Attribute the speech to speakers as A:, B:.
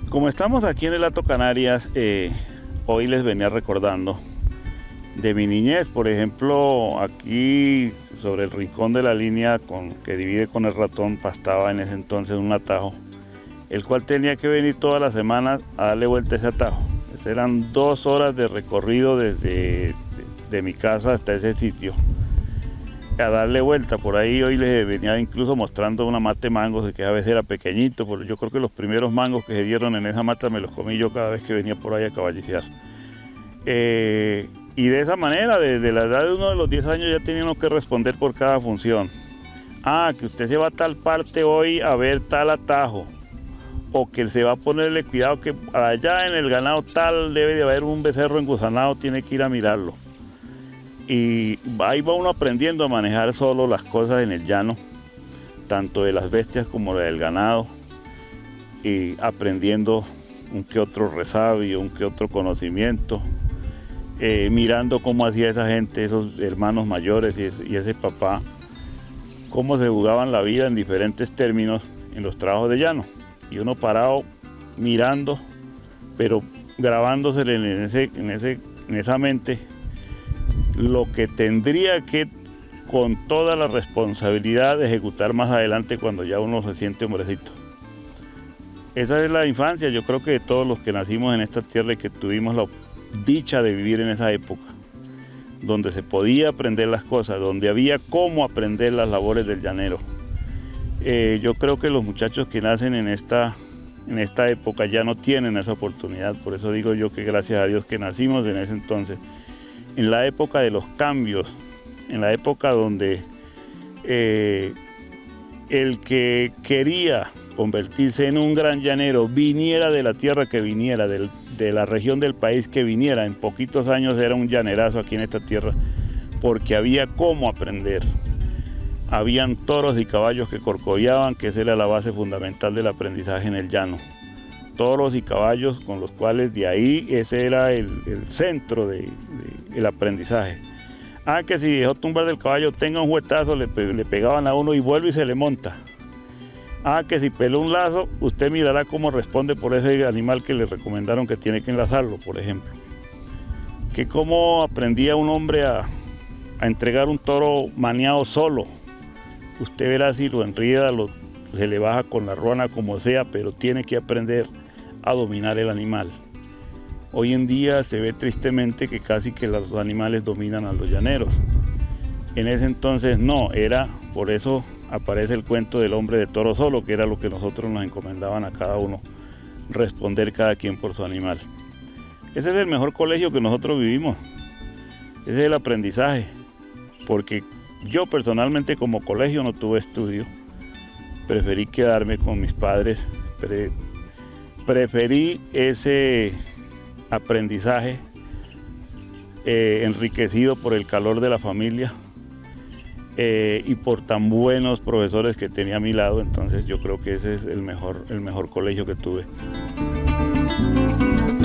A: Como estamos aquí en el Hato Canarias, hoy les venía recordando de mi niñez. Por ejemplo, aquí sobre el rincón de la línea que divide con el Ratón pastaba en ese entonces un atajo, el cual tenía que venir todas las semanas a darle vuelta a ese atajo. Eran 2 horas de recorrido desde de mi casa hasta ese sitio, a darle vuelta. Por ahí hoy les venía incluso mostrando una mata de mangos, que a veces era pequeñito, pero yo creo que los primeros mangos que se dieron en esa mata me los comí yo cada vez que venía por ahí a caballicear. Y de esa manera, desde la edad de uno de los 10 años ya teníamos que responder por cada función. Que usted se va a tal parte hoy a ver tal atajo, o que se va a ponerle cuidado que allá en el ganado tal debe de haber un becerro engusanado, tiene que ir a mirarlo. Y ahí va uno aprendiendo a manejar solo las cosas en el llano, tanto de las bestias como del ganado, y aprendiendo un que otro resabio, un que otro conocimiento, mirando cómo hacía esa gente, esos hermanos mayores y ese papá, cómo se jugaban la vida en diferentes términos en los trabajos de llano. Y uno parado mirando, pero grabándosele en esa mente lo que tendría que, con toda la responsabilidad, de ejecutar más adelante cuando ya uno se siente hombrecito. Esa es la infancia, yo creo que de todos los que nacimos en esta tierra y que tuvimos la dicha de vivir en esa época, donde se podía aprender las cosas, donde había cómo aprender las labores del llanero. Yo creo que los muchachos que nacen en esta época ya no tienen esa oportunidad, por eso digo yo que gracias a Dios que nacimos en ese entonces, en la época de los cambios, en la época donde el que quería convertirse en un gran llanero, viniera de la tierra que viniera, de la región del país que viniera, en poquitos años era un llanerazo aquí en esta tierra, porque había cómo aprender. Habían toros y caballos que corcoviaban, que esa era la base fundamental del aprendizaje en el llano. Toros y caballos con los cuales de ahí ese era el centro del aprendizaje. Que si dejó tumbar del caballo, tenga un juetazo, le pegaban a uno y vuelve y se le monta. Que si peló un lazo, usted mirará cómo responde por ese animal que le recomendaron que tiene que enlazarlo, por ejemplo. Que cómo aprendía un hombre a entregar un toro maniado solo. Usted verá si lo enrida, se le baja con la ruana como sea, pero tiene que aprender a dominar el animal. Hoy en día se ve tristemente que casi que los animales dominan a los llaneros. En ese entonces no, por eso aparece el cuento del hombre de toro solo, que era lo que nosotros nos encomendaban a cada uno, responder cada quien por su animal. Ese es el mejor colegio que nosotros vivimos, ese es el aprendizaje, porque yo personalmente como colegio no tuve estudio, preferí quedarme con mis padres, preferí ese aprendizaje enriquecido por el calor de la familia y por tan buenos profesores que tenía a mi lado. Entonces yo creo que ese es el mejor colegio que tuve.